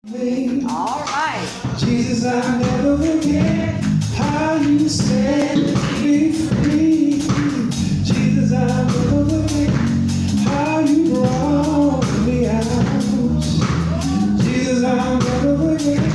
All right. Jesus, I'll never forget how you set me free. Jesus, I'll never forget how you brought me out. Jesus, I'll never forget.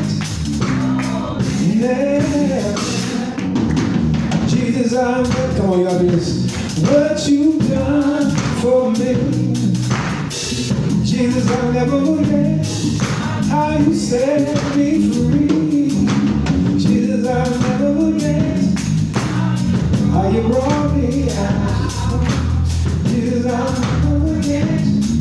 Never. Jesus, I'll never, come on, y'all do this. What you've done for me. Jesus, I'll never forget how you set me free. Jesus, I'll never forget how you brought me out. Jesus, I'll never forget.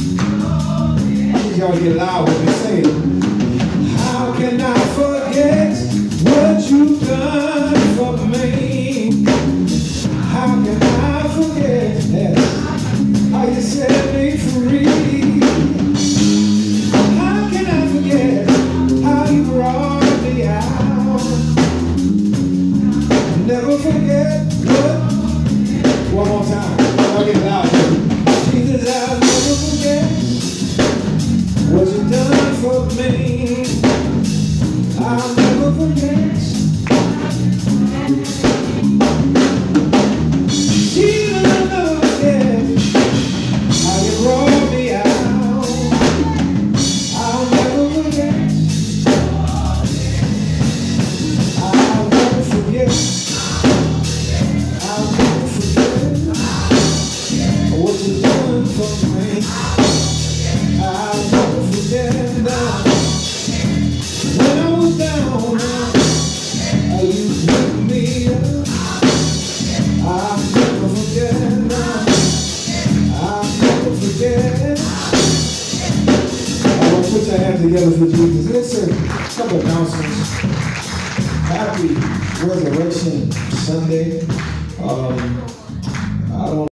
I need y'all to get loud when they say it. How can I forget what you've done for me? How can I forget how you set me free? Never forget what. One more time. I'll get loud. Jesus, I'll never forget what you've done for me. I'll never forget. Jesus, I'll never forget how you brought me out. I'll never forget. I'll never forget. What you done for me, I'll never forget that. When I was down, you picked me up. I'll never forget that. I'll never forget. I want to put your hands together for Jesus. Listen, a couple of announcements. Happy Resurrection Sunday. I don't